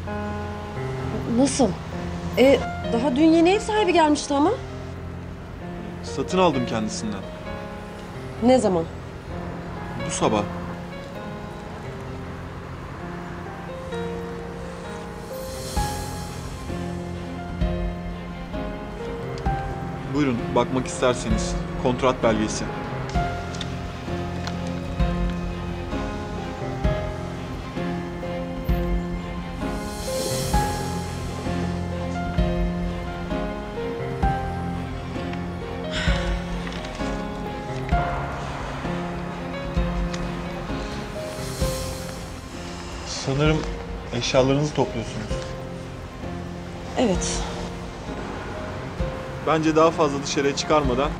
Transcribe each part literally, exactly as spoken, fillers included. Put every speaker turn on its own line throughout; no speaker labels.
Nasıl? E, daha dün yeni ev sahibi gelmişti ama.
Satın aldım kendisinden.
Ne zaman?
Bu sabah. Buyurun, bakmak isterseniz. Kontrat belgesi. Sanırım eşyalarınızı topluyorsunuz.
Evet.
Bence daha fazla dışarıya çıkarmadan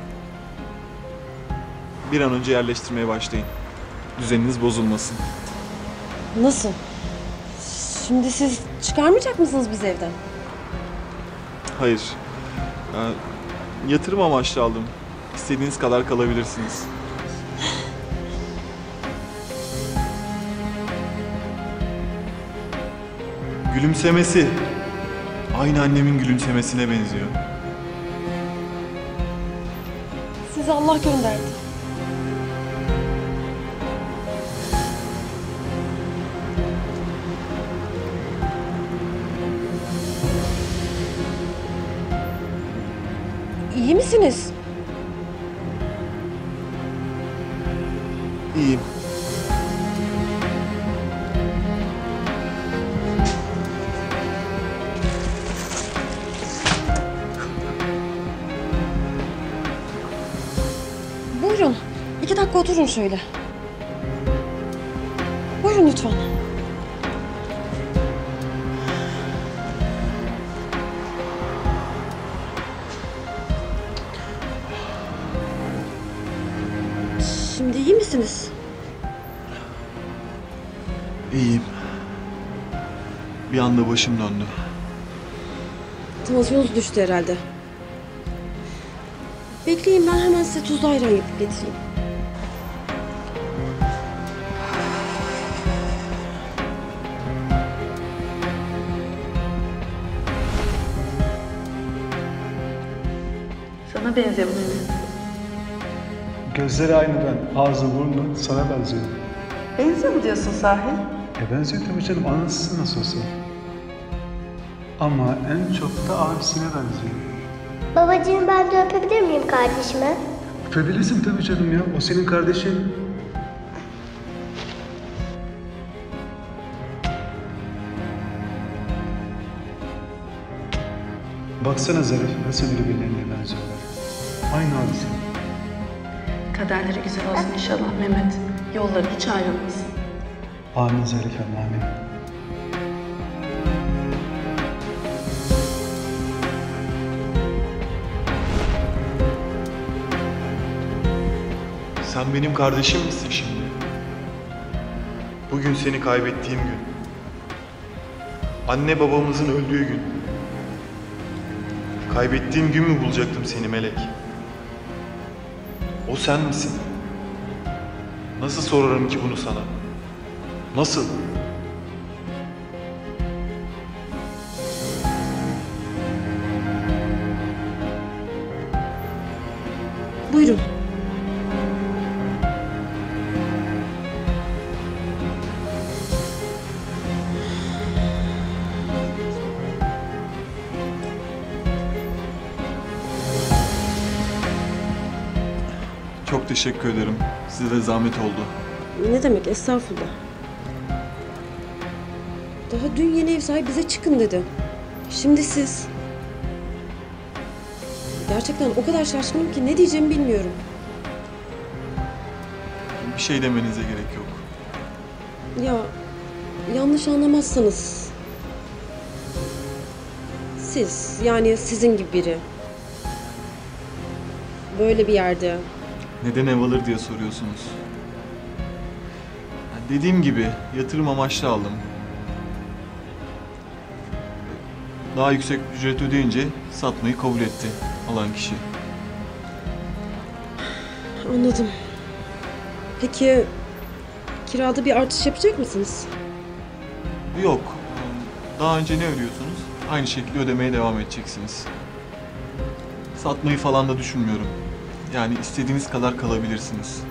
bir an önce yerleştirmeye başlayın. Düzeniniz bozulmasın.
Nasıl? Şimdi siz çıkarmayacak mısınız biz evden?
Hayır. Ee, yatırım amaçlı aldım. İstediğiniz kadar kalabilirsiniz. Gülümsemesi aynı annemin gülümsemesine benziyor.
Sizi Allah gönderdi. İyi misiniz?
İyiyim.
Buyurun. İki dakika oturun şöyle. Buyurun lütfen. Şimdi iyi misiniz?
İyiyim. Bir anda başım döndü.
Tansiyonunuz düştü herhalde. Bekleyin, ben hemen size tuzlu ayran yapıp getireyim.
Sana benziyor bu Mehmet.
Gözleri aynı ben. Ağzı burnu sana benziyor.
Benziyor mu diyorsun sahi?
E benziyor tabii canım. Anası nasıl olsa. Ama en çok da abisine benziyor.
Babacığım, ben de öpebilir miyim kardeşimi?
Öpebilirsin tabii canım ya. O senin kardeşin. Baksana Zarif, nasıl birbirlerine benziyorlar. Aynı abisi.
Kaderleri güzel olsun inşallah Mehmet. Yolları hiç ayrılmasın.
Amin Zarifem, amin.
Sen benim kardeşim misin şimdi? Bugün seni kaybettiğim gün. Anne babamızın öldüğü gün. Kaybettiğim gün mü bulacaktım seni Melek? O sen misin? Nasıl sorarım ki bunu sana? Nasıl?
Buyurun.
Çok teşekkür ederim. Size de zahmet oldu.
Ne demek, estağfurullah. Daha dün yeni ev sahibi bize çıkın dedi. Şimdi siz. Gerçekten o kadar şaşkınım ki ne diyeceğimi bilmiyorum.
Bir şey demenize gerek yok.
Ya yanlış anlamazsanız. Siz, yani sizin gibi biri. Böyle bir yerde.
Neden ev alır diye soruyorsunuz. Yani dediğim gibi yatırım amaçlı aldım. Daha yüksek ücret ödeyince satmayı kabul etti alan kişi.
Anladım. Peki kirada bir artış yapacak mısınız?
Yok. Daha önce ne ödüyorsunuz? Aynı şekilde ödemeye devam edeceksiniz. Satmayı falan da düşünmüyorum. Yani istediğiniz kadar kalabilirsiniz.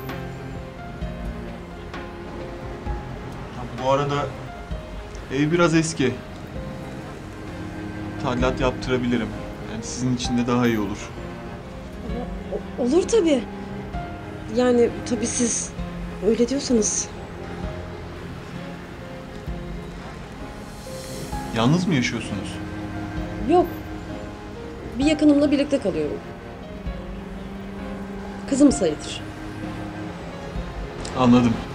Ha, bu arada ev biraz eski. Tadilat yaptırabilirim. Yani sizin için de daha iyi olur.
O- olur tabii. Yani tabii siz öyle diyorsanız.
Yalnız mı yaşıyorsunuz?
Yok. Bir yakınımla birlikte kalıyorum. Kızım sayılır.
Anladım.